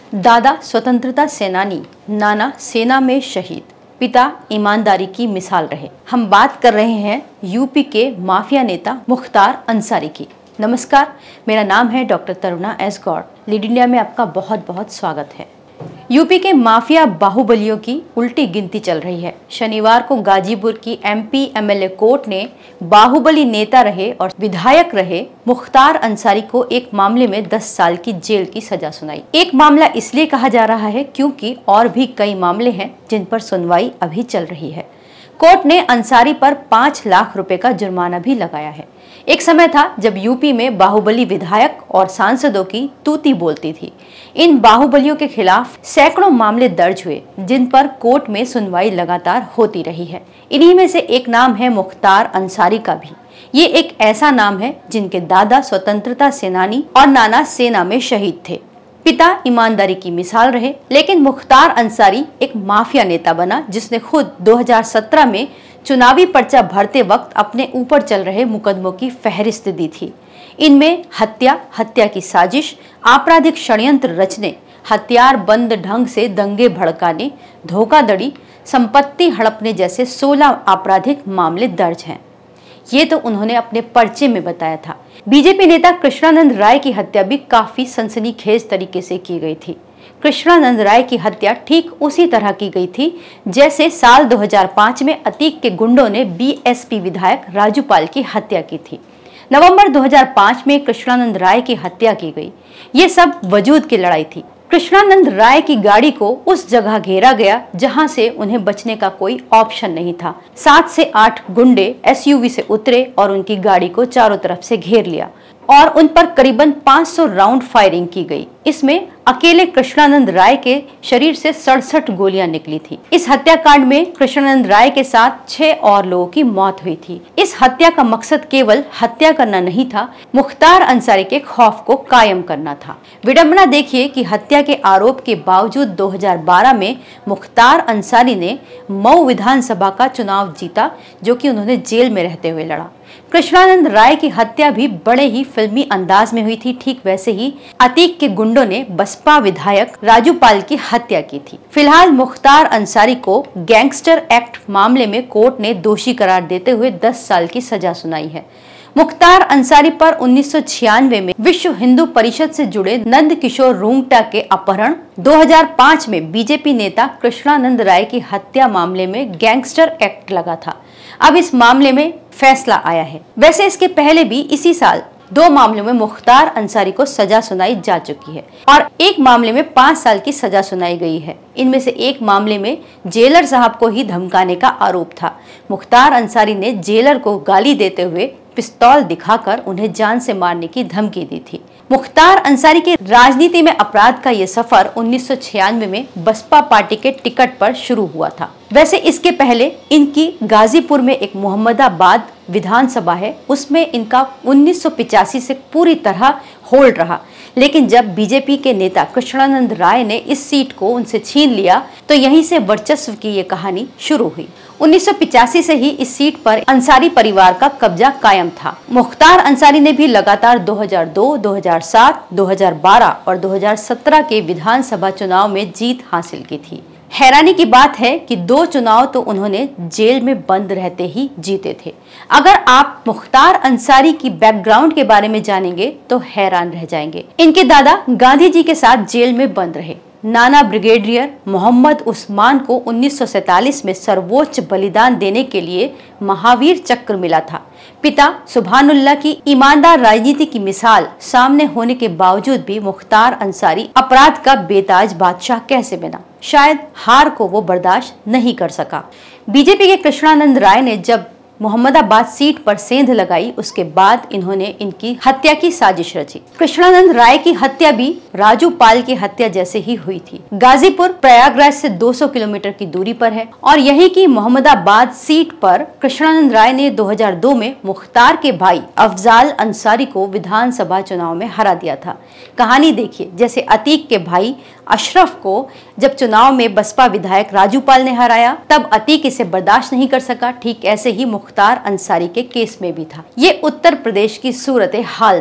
दादा स्वतंत्रता सेनानी, नाना सेना में शहीद, पिता ईमानदारी की मिसाल रहे। हम बात कर रहे हैं यूपी के माफिया नेता मुख्तार अंसारी की। नमस्कार, मेरा नाम है doctor Taruna S Gaur. Lead India में आपका बहुत बहुत स्वागत है। यूपी के माफिया बाहुबलियों की उल्टी गिनती चल रही है। शनिवार को गाजीपुर की एमपी एमएलए कोर्ट ने बाहुबली नेता रहे और विधायक रहे मुख्तार अंसारी को एक मामले में 10 साल की जेल की सजा सुनाई। एक मामला इसलिए कहा जा रहा है क्योंकि और भी कई मामले हैं जिन पर सुनवाई अभी चल रही है। कोर्ट ने अंसारी पर 5 लाख रुपए का जुर्माना भी लगाया है। एक समय था जब यूपी में बाहुबली विधायक और सांसदों की तूती बोलती थी। इन बाहुबलियों के खिलाफ सैकड़ों मामले दर्ज हुए जिन पर कोर्ट में सुनवाई लगातार होती रही है। इन्हीं में से एक नाम है मुख्तार अंसारी का भी। ये एक ऐसा नाम है जिनके दादा स्वतंत्रता सेनानी और नाना सेना में शहीद थे। पिता ईमानदारी की मिसाल रहे, लेकिन मुख्तार अंसारी एक माफिया नेता बना जिसने खुद 2017 में चुनावी पर्चा भरते वक्त अपने ऊपर चल रहे मुकदमों की फहरिस्त दी थी। इनमें हत्या की साजिश, आपराधिक षड्यंत्र रचने, हथियार बंद ढंग से दंगे भड़काने, धोखाधड़ी, संपत्ति हड़पने जैसे 16 आपराधिक मामले दर्ज हैं। ये तो उन्होंने अपने पर्चे में बताया था। बीजेपी नेता कृष्णानंद राय की हत्या भी काफी सनसनीखेज तरीके से की गई थी। कृष्णानंद राय की हत्या ठीक उसी तरह की गई थी जैसे साल 2005 में अतीक के गुंडों ने बीएसपी विधायक राजू पाल की हत्या की थी। नवंबर 2005 में कृष्णानंद राय की हत्या की गई। ये सब वजूद की लड़ाई थी। कृष्णानंद राय की गाड़ी को उस जगह घेरा गया जहां से उन्हें बचने का कोई ऑप्शन नहीं था। 7 से 8 गुंडे एसयूवी से उतरे और उनकी गाड़ी को चारों तरफ से घेर लिया और उन पर करीबन 500 राउंड फायरिंग की गई। इसमें अकेले कृष्णानंद राय के शरीर से 67 गोलियां निकली थी। इस हत्याकांड में कृष्णानंद राय के साथ 6 और लोगों की मौत हुई थी। इस हत्या का मकसद केवल हत्या करना नहीं था, मुख्तार अंसारी के खौफ को कायम करना था। विडंबना देखिए कि हत्या के आरोप के बावजूद 2012 में मुख्तार अंसारी ने मऊ विधानसभा का चुनाव जीता, जो कि उन्होंने जेल में रहते हुए लड़ा। कृष्णानंद राय की हत्या भी बड़े ही फिल्मी अंदाज में हुई थी। ठीक वैसे ही अतीक के गुंडों ने बसपा विधायक राजू पाल की हत्या की थी। फिलहाल मुख्तार अंसारी को गैंगस्टर एक्ट मामले में कोर्ट ने दोषी करार देते हुए 10 साल की सजा सुनाई है। मुख्तार अंसारी पर 1996 में विश्व हिंदू परिषद से जुड़े नंद किशोर रूंगटा के अपहरण, 2005 में बीजेपी नेता कृष्णानंद राय की हत्या मामले में गैंगस्टर एक्ट लगा था। अब इस मामले में फैसला आया है। वैसे इसके पहले भी इसी साल 2 मामलों में मुख्तार अंसारी को सजा सुनाई जा चुकी है और एक मामले में 5 साल की सजा सुनाई गई है। इनमें से एक मामले में जेलर साहब को ही धमकाने का आरोप था। मुख्तार अंसारी ने जेलर को गाली देते हुए पिस्तौल दिखाकर उन्हें जान से मारने की धमकी दी थी। मुख्तार अंसारी के राजनीति में अपराध का ये सफर 1996 में बसपा पार्टी के टिकट पर शुरू हुआ था। वैसे इसके पहले इनकी गाजीपुर में एक मोहम्मदाबाद विधानसभा है, उसमें इनका 1985 से पूरी तरह होल्ड रहा, लेकिन जब बीजेपी के नेता कृष्णानंद राय ने इस सीट को उनसे छीन लिया तो यहीं से वर्चस्व की ये कहानी शुरू हुई। 1985 से ही इस सीट पर अंसारी परिवार का कब्जा कायम था। मुख्तार अंसारी ने भी लगातार 2002, 2007, 2012 और 2017 के विधानसभा चुनाव में जीत हासिल की थी। हैरानी की बात है कि 2 चुनाव तो उन्होंने जेल में बंद रहते ही जीते थे। अगर आप मुख्तार अंसारी की बैकग्राउंड के बारे में जानेंगे तो हैरान रह जाएंगे। इनके दादा गांधी जी के साथ जेल में बंद रहे। नाना ब्रिगेडियर मोहम्मद उस्मान को 1947 में सर्वोच्च बलिदान देने के लिए महावीर चक्र मिला था। पिता सुभानुल्लाह की ईमानदार राजनीति की मिसाल सामने होने के बावजूद भी मुख्तार अंसारी अपराध का बेताज बादशाह कैसे बना? शायद हार को वो बर्दाश्त नहीं कर सका। बीजेपी के कृष्णानंद राय ने जब मोहम्मदाबाद सीट पर सेंध लगाई, उसके बाद इन्होंने इनकी हत्या की साजिश रची। कृष्णानंद राय की हत्या भी राजू पाल की हत्या जैसे ही हुई थी। गाजीपुर प्रयागराज से 200 किलोमीटर की दूरी पर है और यही की मोहम्मदाबाद सीट पर कृष्णानंद राय ने 2002 में मुख्तार के भाई अफजाल अंसारी को विधानसभा चुनाव में हरा दिया था। कहानी देखिए, जैसे अतीक के भाई अशरफ को जब चुनाव में बसपा विधायक राजू पाल ने हराया, तब अतीक इसे बर्दाश्त नहीं कर सका। ठीक ऐसे ही मुख्तार अंसारी के केस में भी था। ये उत्तर प्रदेश की सूरत हाल था।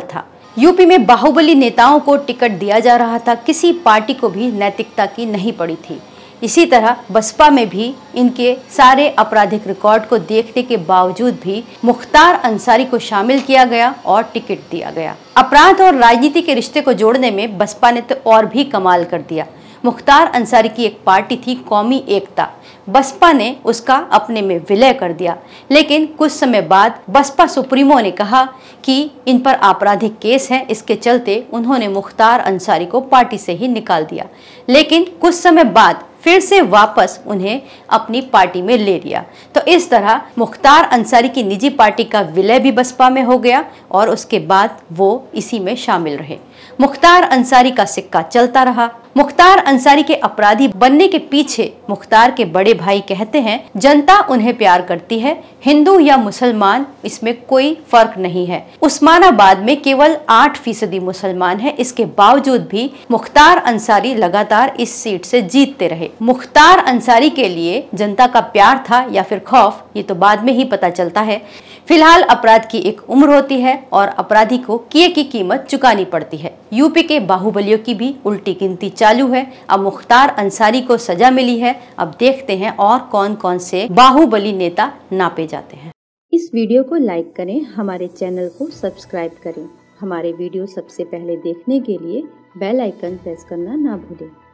यूपी में बाहुबली नेताओं को टिकट दिया जा रहा था, किसी पार्टी को भी नैतिकता की नहीं पड़ी थी। इसी तरह बसपा में भी इनके सारे आपराधिक रिकॉर्ड को देखने के बावजूद भी मुख्तार अंसारी को शामिल किया गया और टिकट दिया गया। अपराध और राजनीति के रिश्ते को जोड़ने में बसपा ने तो और भी कमाल कर दिया। मुख्तार अंसारी की एक पार्टी थी कौमी एकता, बसपा ने उसका अपने में विलय कर दिया। लेकिन कुछ समय बाद बसपा सुप्रीमो ने कहा कि इन पर आपराधिक केस है, इसके चलते उन्होंने मुख्तार अंसारी को पार्टी से ही निकाल दिया। लेकिन कुछ समय बाद फिर से वापस उन्हें अपनी पार्टी में ले लिया। तो इस तरह मुख्तार अंसारी की निजी पार्टी का विलय भी बसपा में हो गया और उसके बाद वो इसी में शामिल रहे। मुख्तार अंसारी का सिक्का चलता रहा। मुख्तार अंसारी के अपराधी बनने के पीछे मुख्तार के बड़े भाई कहते हैं जनता उन्हें प्यार करती है, हिंदू या मुसलमान इसमें कोई फर्क नहीं है। उस्मानाबाद में केवल 8% मुसलमान है, इसके बावजूद भी मुख्तार अंसारी लगातार इस सीट से जीतते रहे। मुख्तार अंसारी के लिए जनता का प्यार था या फिर खौफ, ये तो बाद में ही पता चलता है। फिलहाल अपराध की एक उम्र होती है और अपराधी को किए की कीमत चुकानी पड़ती है। यूपी के बाहुबलियों की भी उल्टी गिनती चालू है। अब मुख्तार अंसारी को सजा मिली है, अब देखते हैं और कौन कौन से बाहुबली नेता नापे जाते हैं। इस वीडियो को लाइक करें, हमारे चैनल को सब्सक्राइब करें। हमारे वीडियो सबसे पहले देखने के लिए बेल आइकन प्रेस करना ना भूलें।